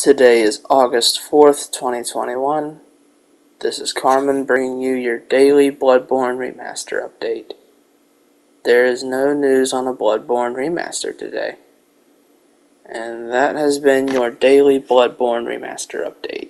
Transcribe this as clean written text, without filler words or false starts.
Today is August 4th, 2021. This is Carmen bringing you your daily Bloodborne Remaster update. There is no news on a Bloodborne Remaster today. And that has been your daily Bloodborne Remaster update.